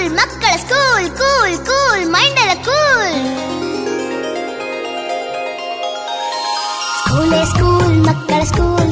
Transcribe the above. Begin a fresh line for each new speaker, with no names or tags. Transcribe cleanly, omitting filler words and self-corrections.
School ಮಕ್ಕಳ school cool cool mind ಎಲ್ಲ cool. ಸ್ಕೂಲೇ ಸ್ಕೂಲ್ ಮಕ್ಕಳ ಸ್ಕೂಲ್.